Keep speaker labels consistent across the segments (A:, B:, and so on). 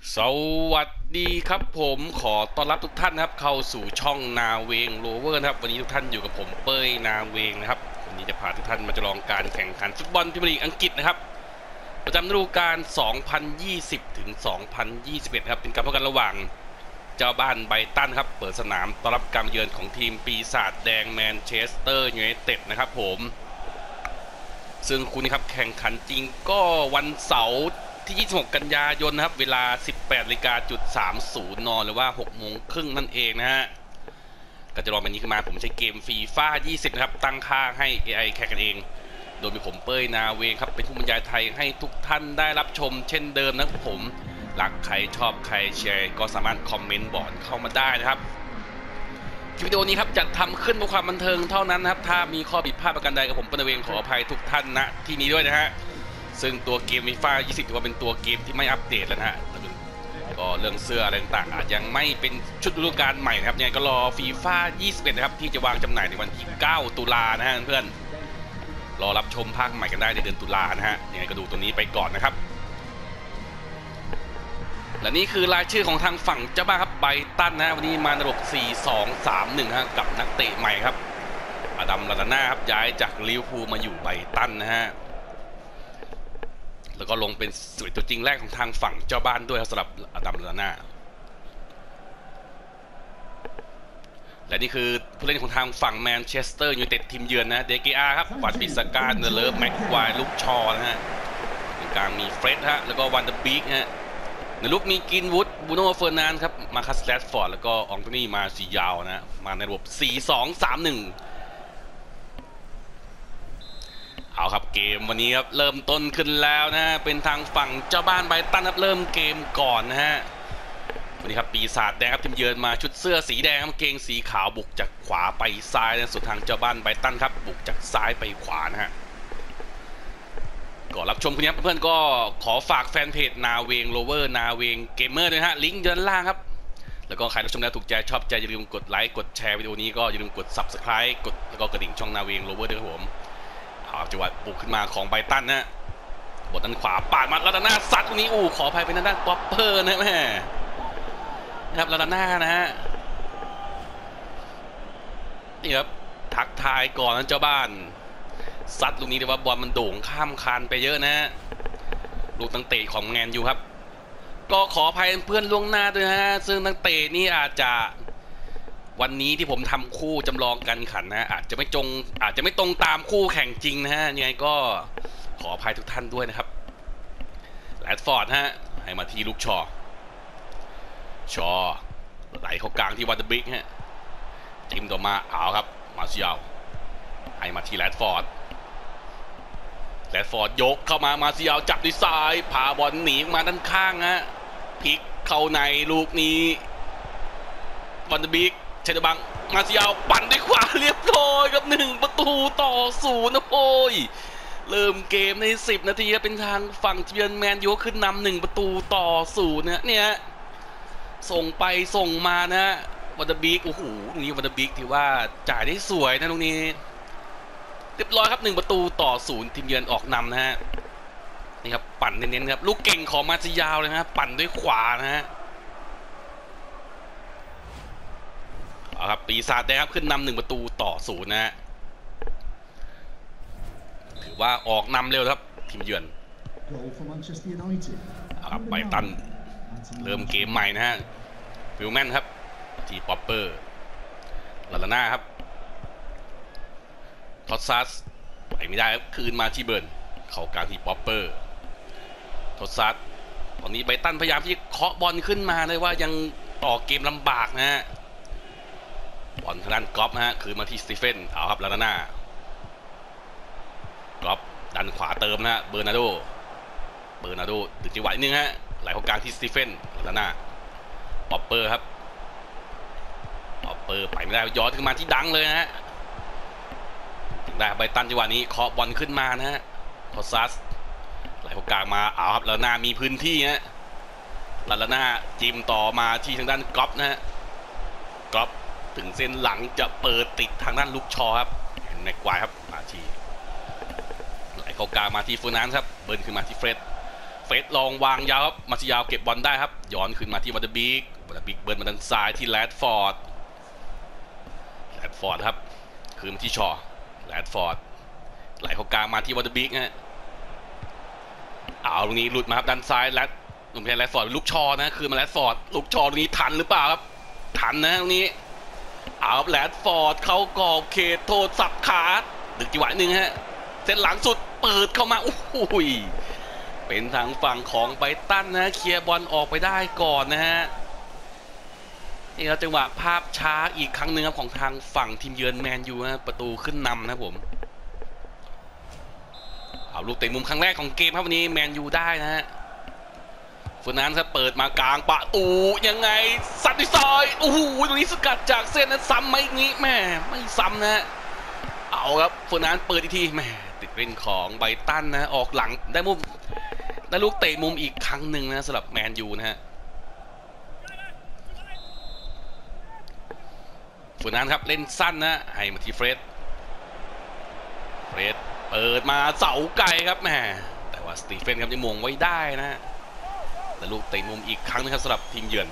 A: สวัสดีครับผมขอต้อนรับทุกท่านนะครับเข้าสู่ช่องนาเวงโรเวอร์นะครับวันนี้ทุกท่านอยู่กับผมเป้ยนาเวงนะครับวันนี้จะพาทุกท่านมาจำลองการแข่งขันฟุตบอลพรีเมียร์ลีกอังกฤษนะครับประจำฤดูกาล 2020 ถึง 2021 ครับเป็นการพบกันระหว่างเจ้าบ้านไบรตันครับเปิดสนามต้อนรับการเยือนของทีมปีศาจแดงแมนเชสเตอร์ยูไนเต็ดนะครับผมซึ่งคู่นี้ครับแข่งขันจริงก็วันเสาร์ที่ 26 กันยายนนะครับเวลา 18:30 น.หรือว่า 6 โมงครึ่งนั่นเองนะฮะก็จะลองแบบนี้ขึ้นมาผมใช้เกมฟีฟ่า20 นะครับตั้งค่าให้ AI แข่งกันเองโดยมีผมเป้ยนาเวงครับเป็นผู้บรรยายไทยให้ทุกท่านได้รับชมเช่นเดิมนะครับผมรักใครชอบใครแชร์ก็สามารถคอมเมนต์บอกเข้ามาได้นะครับวิดีโอนี้ครับจัดทำขึ้นเพื่อความบันเทิงเท่านั้นนะครับถ้ามีข้อผิดพลาดประการใดกับผมเป้ยนาเวงขออภัยทุกท่านณที่นี้ด้วยนะฮะซึ่งตัวเกมฟีฟ่า20ถือว่าเป็นตัวเกมที่ไม่อัปเดตแล้วนะฮะก็เรื่องเสื้ออะไรต่างๆอาจยังไม่เป็นชุดฤดูกาลใหม่นะครับเนี่ยก็รอฟีฟ่า21นะครับที่จะวางจำหน่ายในวันที่ 9 ตุลานะฮะเพื่อนรอรับชมภาคใหม่กันได้ในเดือนตุลานะฮะยังไงก็ดูตัวนี้ไปก่อนนะครับและนี่คือรายชื่อของทางฝั่งเจ้าบ้านครับไบรตันนะวันนี้มาในระบบ 4-2-3-1 ฮะกับนักเตะใหม่ครับอดัม ลาลาน่าครับย้ายจากลิเวอร์พูลมาอยู่ไบรตันนะฮะแล้วก็ลงเป็น11ตัวจริงแรกของทางฝั่งเจ้าบ้านด้วยสำหรับอดัม ลาลาน่าและนี่คือผู้เล่นของทางฝั่งแมนเชสเตอร์ยูไนเต็ดทีมเยือนนะเดเกอาครับวันปิสกาเนเลอร์แม็กควายลูกชอนะฮะตรงกลางมีเฟร็ดฮะแล้วก็วันเดอร์บีกฮะในลุกมีกินวูดบูโน่เฟอร์นันด์ครับมาคัสแรดฟอร์ดแล้วก็อองโตนี่มาซิยาวนะมาในระบบ 4-2-3-1 เอาครับเกมวันนี้ครับเริ่มต้นขึ้นแล้วนะเป็นทางฝั่งเจ้าบ้านไบรตันครับเริ่มเกมก่อนนะฮะวันนี้ครับปีศาจแดงครับทีมเยือนมาชุดเสื้อสีแดงกางเกงสีขาวบุกจากขวาไปซ้ายนะส่วนทางเจ้าบ้านไบรตันครับบุกจากซ้ายไปขวานะฮะก่อนรับชมคุณครับเพื่อนก็ขอฝากแฟนเพจนาเวงโรเวอร์นาเวงเกมเมอร์ด้วยฮะลิงก์ด้านล่างครับแล้วก็ใครรับชมแล้วถูกใจชอบใจอย่าลืมกดไลค์กดแชร์วิดีโอนี้ก็อย่าลืมกด Subscribe กดแล้วก็กระดิ่งช่องนาเวงโรเวอร์ด้วยครับผมจังหวะบุกขึ้นมาของไบรตันนะบทด้านขวาปาดมาลาดาน่าซัดตรงนี้ขออภัยเป็นด้านป๊อปเปอร์นะแม่นะครับลาดาน่านะฮะนี่ครับทักทายก่อนนั้นเจ้าบ้านซัดลูกนี้แต่ว่าบอลมันโด่งข้ามคานไปเยอะนะฮะลูกตั้งเตะของแมนยูครับก็ขออภัยเพื่อนล่วงหน้าด้วยฮะซึ่งตั้งเตะนี่อาจจะวันนี้ที่ผมทำคู่จำลองกันขันนะอาจจะไม่ตรงตามคู่แข่งจริงนะฮะยังไงก็ขออภัยทุกท่านด้วยนะครับแรดฟอร์ดฮะให้มาที่ลูกชอไหลเข้ากลางที่วันเดอร์บิกฮะจิ้มต่อมาเอาครับมาซิยาวให้มาที่แรดฟอร์ดยกเข้ามาซิยาวจับด้วยซ้ายพาบอลหนีมาด้านข้างฮะพลิกเข้าในลูกนี้วันเดอร์บิกเชนบังมาซิยาวปั่นด้วยขวาเรียบร้อยกับ1-0นะโอ้ยเริ่มเกมใน10 นาทีเป็นทางฝั่งเยือนแมนยูขึ้นนำ1-0นะเนี่ยส่งไปส่งมานะวันเดอร์บิกโอ้โหตรงนี้วันเดอร์บิกถือว่าจ่ายได้สวยนะตรงนี้เรียบร้อยครับ1-0ทีมเยือนออกนำนะฮะนี่ครับปั่นเน้นๆครับลูกเก่งของมาซิยาวเลยนะปั่นด้วยขวานะฮะครับปีศาจแดงครับขึ้นนำ1-0นะฮะถือว่าออกนำเร็วครับทีมเยือนครับไบรตันเริ่มเกมใหม่นะฮะฟิลแมนครับที่ป๊อปเปอร์ลาลาน่าครับทอสซัสไปไม่ได้ครับคืนมาที่เบิร์นเข้ากลางที่ป๊อปเปอร์ทอสซัสตอนนี้ไบรตันพยายามที่เคาะบอลขึ้นมาเลยว่ายังต่อเกมลำบากนะฮะบอลทางด้านกอล์ฟฮะคืนมาที่สตีเฟนเอาครับลาลาน่ากอล์ฟดันขวาเติมนะฮะเบอร์นาโดถึงจังหวะนึงฮะไหลเข้ากลางที่สตีเฟนลาลาน่าป๊อปเปอร์ครับป๊อปเปอร์ไปไม่ได้ย้อนขึ้นมาที่ดังเลยนะฮะได้ไบรตันจังหวะนี้เคาะบอลขึ้นมานะฮะทอสซัสไหลเข้ากลางมาเอาครับลาลาน่ามีพื้นที่ฮะลาลาน่าจิ้มต่อมาที่ทางด้านกอล์ฟนะฮะกอล์ฟถึงเส้นหลังจะเปิดติดทางด้านลูกชอครับแม็กควายครับมาที่ไหลเข้ากลางมาที่ฟูนันครับเบิร์นขึ้นมาที่เฟร็ดเฟสลองวางยาวครับมาซิยาวเก็บบอลได้ครับย้อนขึ้นมาที่วันเดอร์บิกเบิร์นมาด้านซ้ายที่แรดฟอร์ดครับคืนมาที่ชอแรดฟอร์ดไหลเข้ากลางมาที่วันเดอร์บิกฮะเอาตรงนี้หลุดมาครับด้านซ้ายแรดลงไปแรดฟอร์ดลูกชอนะคืนมาแรดฟอร์ดลูกชอตรงนี้ทันหรือเปล่าครับทันนะตรงนี้เอาแรดฟอร์ดเข้ากรอบเขตโทษสับขาดึกจังหวะหนึ่งฮะเส้นหลังสุดเปิดเข้ามาโอ้โหเป็นทางฝั่งของไบรตันนะเคลียร์บอลออกไปได้ก่อนนะฮะนี่ครับจังหวะภาพช้าอีกครั้งหนึ่งครับของทางฝั่งทีมเยือนแมนยูนะประตูขึ้นนำนะผมเอาลูกเตะมุมครั้งแรกของเกมครับวันนี้แมนยูได้นะฮะฟูนันครับเปิดมากลางประตูยังไงซัดด้วยซอยโอ้โหตรงนี้สกัดจากเส้นนั้นซ้ำไหมงี้แม่ไม่ซ้ำนะเอาครับฟูนันเปิดอีกทีแม่ติดเล่นของไบรตันนะออกหลังได้มุมได้ลูกเตะมุมอีกครั้งหนึ่งนะสำหรับแมนยูนะฮะฟูนันครับเล่นสั้นนะให้มาที่เฟรดเปิดมาเสาไกลครับแม่แต่ว่าสตีเฟนครับยังมงไว้ได้นะแต่ลูกเตะมุมอีกครั้งนึงครับสำหรับทีมเยือน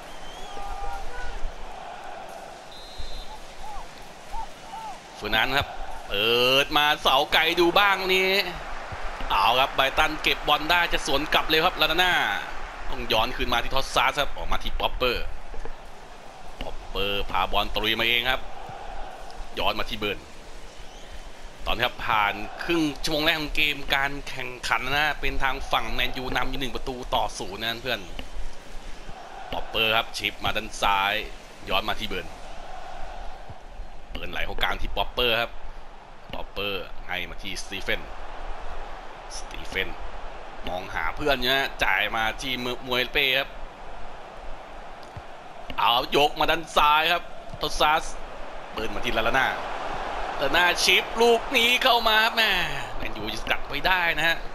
A: ฟูนันครับเปิดมาเสาไกลดูบ้างนี้เอาครับไบรตันเก็บบอลได้จะสวนกลับเลยครับลาดาน่าต้องย้อนคืนมาที่ทอสซาร์ครับออกมาที่ป๊อปเปอร์พาบอลตรุยมาเองครับย้อนมาที่เบิร์นตอนนี้ครับผ่านครึ่งชั่วโมงแรกของเกมการแข่งขันนะเป็นทางฝั่งแมนยูนำอยู่1-0นะเพื่อนป๊อปเปอร์ครับชิปมาด้านซ้ายย้อนมาที่เบิร์นไหลเข้ากลางที่ป๊อปเปอร์ครับป๊อปเปอร์ให้มาที่สตีเฟนมองหาเพื่อนเนี่ยจ่ายมาที่มวยเป้ครับเอายกมาด้านซ้ายครับโทซัสเบิร์นมาที่ลาลาน่าชิปลูกนี้เข้ามาแม่แมนยูจะกัดไว้ได้นะฮะ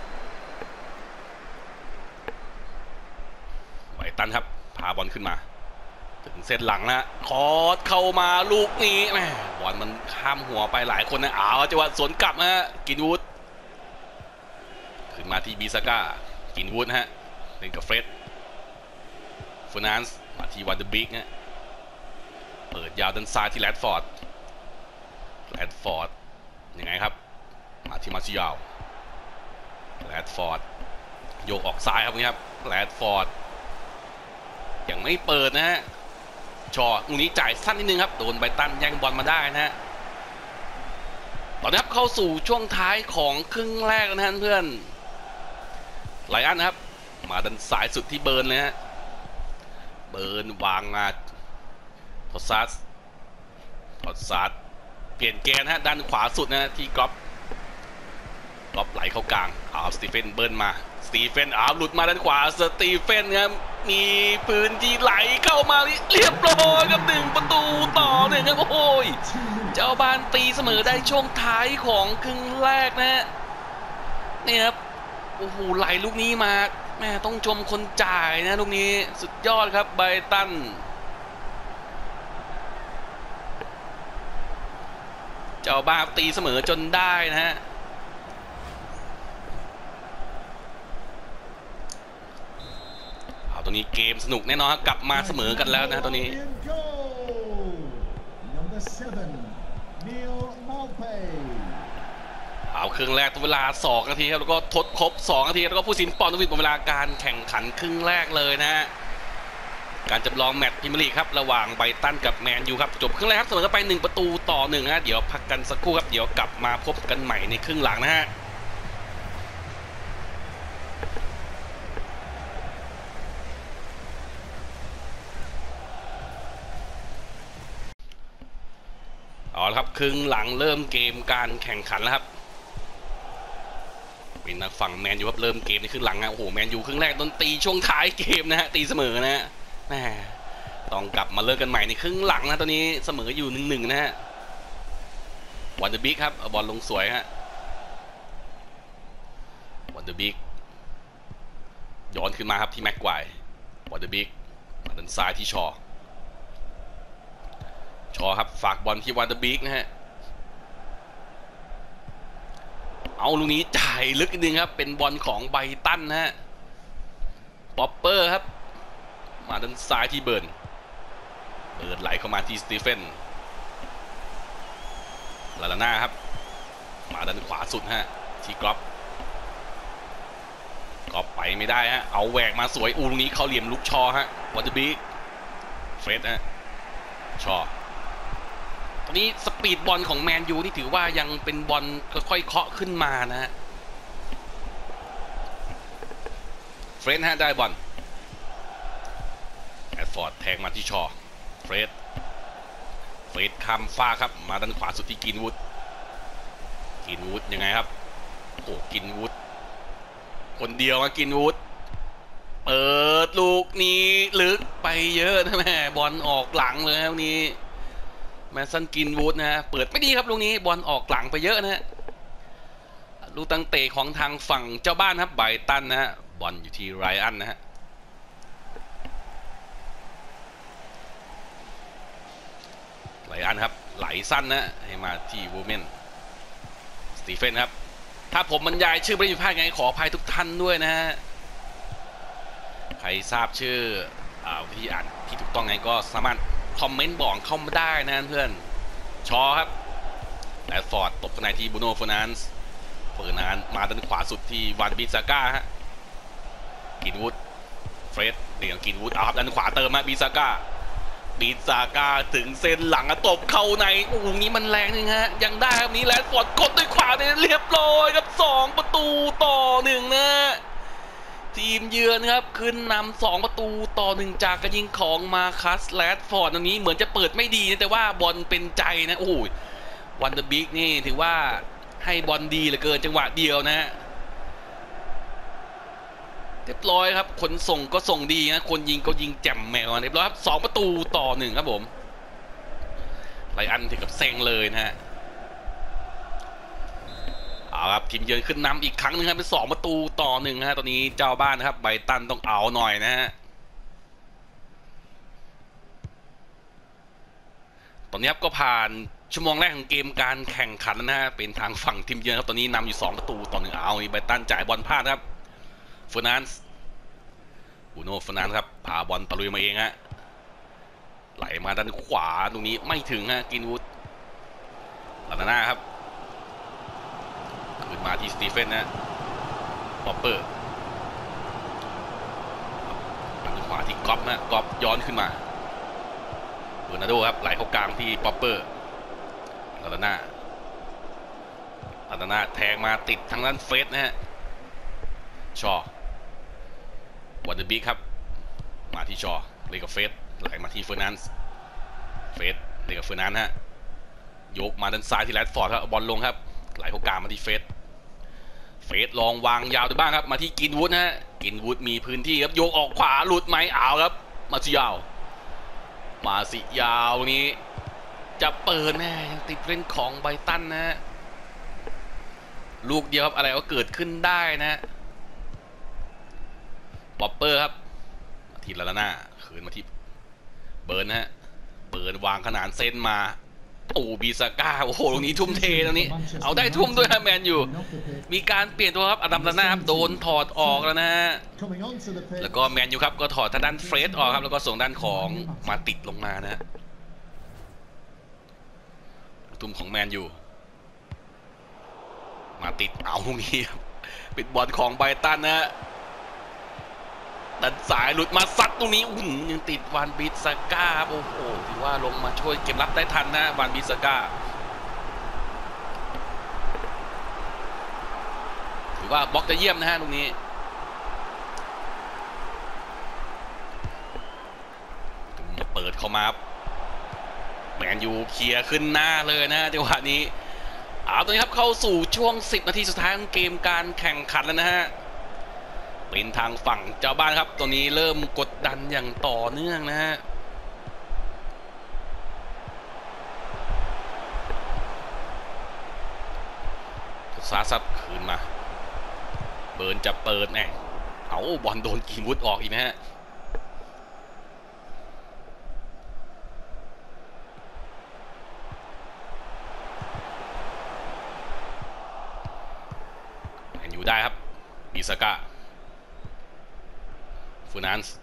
A: ไบรตันครับพาบอลขึ้นมาถึงเส้นหลังนะคอร์สเข้ามาลูกนี้แม่บอลมันข้ามหัวไปหลายคนนะจังหวะสวนกลับนะฮะกินวูดขึ้นมาที่บิซาก้ากินวูดฮะเล่นกับเฟรดฟูนันส์มาที่วันเดอร์บิกนะเปิดยาวด้านซ้ายที่แรดฟอร์ดยังไงครับมาที่มาซิยาวแรดฟอร์ดโยกออกซ้ายครับนี่ครับแรดฟอร์ดยังไม่เปิดนะฮะชอตรงนี้จ่ายสั้นนิดนึงครับโดนไบรตันแย่งบอลมาได้นะฮะตอนนี้ครับเข้าสู่ช่วงท้ายของครึ่งแรกนะฮะเพื่อนไลอันนะครับมาด้านซ้ายสุดที่เบิร์นเลยฮะเบิร์นวางมาทอสซัสเปลี่ยนแกนฮะด้านขวาสุดนะที่กรอบไหลเข้ากลางสตีเฟนเบิร์นมาสตีเฟนหลุดมาด้านขวาสตีเฟนครับมีพื้นที่ไหลเข้ามาเรียบร้อยครับ1-1ครับโอ้ยเจ้าบ้านตีเสมอได้ช่วงท้ายของครึ่งแรกนะนี่ครับโอ้โหไหลลูกนี้มาแม่ต้องชมคนจ่ายนะลูกนี้สุดยอดครับไบรตันเจ้าบ้าตีเสมอจนได้นะฮะตรงนี้เกมสนุกแน่นอนกลับมาเสมอกันแล้วนะตอนนี้ครึ่งแรกตัวเวลา2 นาทีครับแล้วก็ทดครบ2 นาทีแล้วก็ผู้สินปอนด์วิทย์หมดเวลาการแข่งขันครึ่งแรกเลยนะฮะการจำลองแมตช์พรีเมียร์ลีกครับระหว่างไบรตันกับแมนยูครับจบครึ่งแรกครับเสมอกันไป1-1นะเดี๋ยวพักกันสักครู่ครับเดี๋ยวกลับมาพบกันใหม่ในครึ่งหลังนะฮะเอาละครับครึ่งหลังเริ่มเกมการแข่งขันแล้วครับเป็นทางฝั่งแมนยูครับเริ่มเกมในครึ่งหลังนะโอ้โหแมนยูครึ่งแรกโดนตีช่วงท้ายเกมนะฮะตีเสมอนะฮะแม่ต้องกลับมาเลิกกันใหม่ในครึ่งหลังนะตอนนี้เสมออยู่1-1นะฮะวันเดอร์บิกครับเอาบอลลงสวยฮะวันเดอร์บิกย้อนขึ้นมาครับที่แม็กไกวร์วันเดอร์บิกมาด้านซ้ายที่ชอครับฝากบอลที่วันเดอร์บิกนะฮะเอาลูกนี้จ่ายลึกนิดนึงครับเป็นบอลของไบรตันนะฮะป๊อปเปอร์ครับมาด้านซ้ายที่เบิร์นไหลเข้ามาที่สตีเฟนลาลาน่าครับมาด้านขวาสุดฮะที่กรอบไปไม่ได้ฮะเอาแหวกมาสวยลูกนี้เขาเหลี่ยมลุกชอฮะวันเดอร์บีเฟสฮะชอตอนนี้สปีดบอลของแมนยูนี่ถือว่ายังเป็นบอลค่อยๆเคาะขึ้นมานะฮะเฟรดฮะได้บอลแอดฟอร์ดแทงมาที่ชอเฟรดข้ามฟ้าครับมาด้านขวาสุดที่กินวูดยังไงครับโอ้กินวูดคนเดียวมากินวูดเปิดลูกนี้ลึกไปเยอะนะแม่บอลออกหลังเลยครับนี้แมนสันกินวูดนะเปิดไม่ดีครับลูกนี้บอลออกหลังไปเยอะนะลูกตั้งเตะของทางฝั่งเจ้าบ้านครับไบรตันนะฮะบอลอยู่ที่ไรอันนะฮะไรอันครับไหลสั้นนะให้มาที่วูแมนสตีเฟนครับถ้าผมบรรยายชื่อไม่ได้ผิดพลาดไงขออภัยทุกท่านด้วยนะฮะใครทราบชื่อวิธีอ่านที่ถูกต้องไงก็สามารถคอมเมนต์บอกเข้ามาได้นะเพื่อนชอครับแอดฟอร์ดตบข้างในที่บูโน่เฟอร์นันด์มาด้านขวาสุดที่วานบิซาก้าฮะกินวูดเฟรดเดี่ยงกินวูดเอาครับด้านขวาเติมมาบิซาก้าถึงเส้นหลังตบเข้าในนี้มันแรงนึงฮะยังได้ครับนี้แลนด์ฟอร์ดกดด้วยขวาเนี่ยเรียบร้อยครับ2-1นะทีมเยือนครับขึ้นนำ2-1จากการยิงของมาคัสแลนด์ฟอร์ดตรงนี้เหมือนจะเปิดไม่ดีนะแต่ว่าบอลเป็นใจนะโอ้ยวันเดอร์บิ๊กนี่ถือว่าให้บอลดีเหลือเกินจังหวะเดียวนะเรียบร้อยครับคนส่งก็ส่งดีนะคนยิงก็ยิงแจ่มแมวเรียบร้อยครับ2-1ครับผมไรอันถึงกับเซ็งเลยนะฮะเอาครับทีมเยือนขึ้นนำอีกครั้งนึงครับเป็น2-1ฮะตอนนี้เจ้าบ้านนะครับไบรตันต้องเอาหน่อยนะฮะตอนนี้ครับก็ผ่านชั่วโมงแรกของเกมการแข่งขันนะฮะเป็นทางฝั่งทีมเยือนครับตอนนี้นำอยู่2-1เอาไบรตันจ่ายบอลพลาดครับเฟอร์นันด์บูโน่เฟอร์นันด์ครับพาบอลตะลุยมาเองฮะไหลมาด้านขวาตรงนี้ไม่ถึงฮะกินวูดลาลาน่าครับขึ้นมาที่สตีเฟนนะป๊อปเปอร์ด้านขวาที่ก๊อปนะก๊อปย้อนขึ้นมาเบอร์นาโดครับไหลเข้ากลางที่ป๊อปเปอร์ลาลาน่าแทงมาติดทางด้านเฟสนะฮะชอวันเดอร์บิ๊กครับมาที่ชอเลยกับเฟสไหลมาที่เฟอร์นันด์เลยกับเฟอร์นันด์ฮะยกมาด้านซ้ายที่แรดฟอร์ดครับบอลลงครับไหลเข้ากลางมาที่เฟสลองวางยาวดูบ้างครับมาที่กินวูดฮะกินวูดมีพื้นที่ครับโยกออกขวาหลุดไหมเอาครับมาสิยาวนี้จะเปิดแม่ยังติดเล่นของไบรตันนะฮะลูกเดียวครับอะไรก็เกิดขึ้นได้นะป๊อปเปอร์ครับทีลาลาน่าคืนมาที่เบิร์นฮะเบิร์นวางขนานเส้นมาบิซาก้าโอ้โหตรงนี้ทุ่มเทตรงนี้เอาได้ทุ่มด้วยฮะแมนอยู่มีการเปลี่ยนตัวครับอดัมลาน่าครับโดนถอดออกแล้วนะฮะแล้วก็แมนอยู่ครับก็ถอดทางด้านเฟรดออกครับแล้วก็ส่งด้านของมาติดลงมานะฮะทุ่มของแมนอยู่มาติดเอาตรงนี้ปิดบอลของไบรตันนะฮะดันสายหลุดมาซัดตรงนี้ยังติดวานบิซาก้าโอ้โหถือว่าลงมาช่วยเก็บรับได้ทันนะวานบิซาก้าถือว่าบล็อกจะเยี่ยมนะฮะตรงนี้เปิดเข้ามาแมนยูเคลียร์ขึ้นหน้าเลยนะจังหวะนี้ตอนนี้ครับเข้าสู่ช่วง10 นาทีสุดท้ายของเกมการแข่งขันแล้วนะฮะเป็นทางฝั่งเจ้าบ้านครับตัวนี้เริ่มกดดันอย่างต่อเนื่องนะฮะซาซับคืนมาเบิร์นจะเปิดแน่เอาบอลโดนกินวุฒออกอีกนะฮะอยู่ได้ครับบิซาก้าฟูนันส์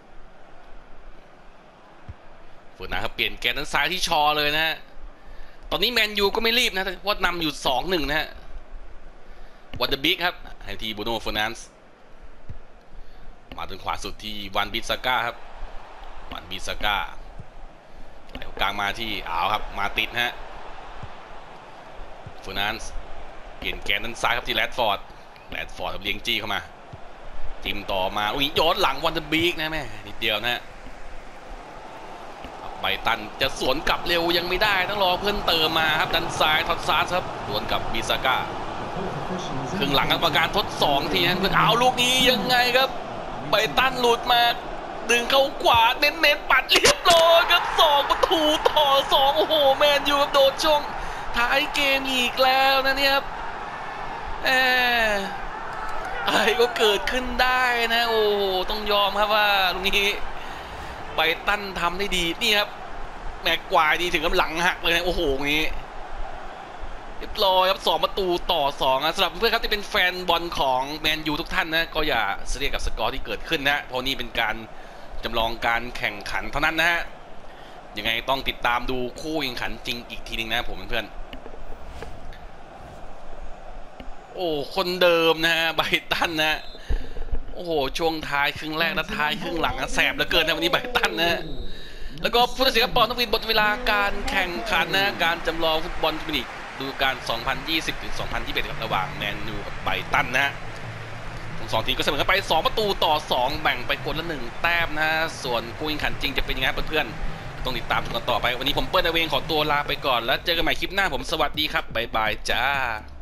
A: ครับเปลี่ยนแกนด้านซ้ายที่ชอเลยนะฮะตอนนี้แมนยูก็ไม่รีบนะเพราะนำอยู่ 2-1 นะฮะวันเดอร์บิ๊กครับให้ทีบูโน่ฟูนันส์มาทางขวาสุดที่วันบิซาก้าครับวันบิซาก้าไหลกลางมาที่ครับมาติดฮะฟูนันส์เปลี่ยนแกนด้านซ้ายครับที่แรดฟอร์ดเลี้ยงจี้เข้ามาจิ้มต่อมาย้อนหลังวันเดอร์บิ๊กนะแม่นิดเดียวนะฮะไบตันจะสวนกลับเร็วยังไม่ได้ต้องรอเพื่อนเติมมาครับดันซ้ายทอดซาร์ครับดวลกับบิซาก้าครึ่งหลังกรรมการทด2ทีนะเพื่อนลูกนี้ยังไงครับไบตันหลุดมาดึงเข้าขวาเน้นปัดเรียบร้อยครับ2-2โอ้โหแมนยูครับโดนช่วงท้ายเกมอีกแล้วนะเนี่ยครับอะไรก็เกิดขึ้นได้นะโอ้โหต้องยอมครับว่าตรงนี้ไบตันทำได้ดีนี่ครับแม็กควายดีถึงกับหลังหักเลยนะโอ้โหนี้เรียบร้อยครับ2-2นะสำหรับเพื่อนครับที่เป็นแฟนบอลของแมนยูทุกท่านนะก็อย่าเสียกับสกอร์ที่เกิดขึ้นนะเพราะนี่เป็นการจำลองการแข่งขันเท่านั้นนะฮะยังไงต้องติดตามดูคู่แข่งขันจริงอีกทีนึงนะผมเพื่อนโอ้คนเดิมนะฮะไบตันนะโอ้โหช่วงท้ายครึ่งแรกและท้ายครึ่งหลังแสบเหลือเกินนะวันนี้ไบตันนะแล้วก็ผู้ตัดสินบอลต้องมีบทเวลาการแข่งขันนะการจำลองฟุตบอลพรีเมียร์ลีกฤดูกาล 2020 ถึง 2021 ระหว่างแมนยูกับไบตันนะฮะทั้ง2ทีมก็เสมอกันไป2-2แบ่งไปคนละ1แต้มนะส่วนคู่แข่งขันจริงจะเป็นยังไงเพื่อนๆต้องติดตามกันต่อไปวันนี้ผมเปิ้ลนาเวงขอตัวลาไปก่อนแล้วเจอกันใหม่คลิปหน้าผมสวัสดีครับบ๊ายบายจ้า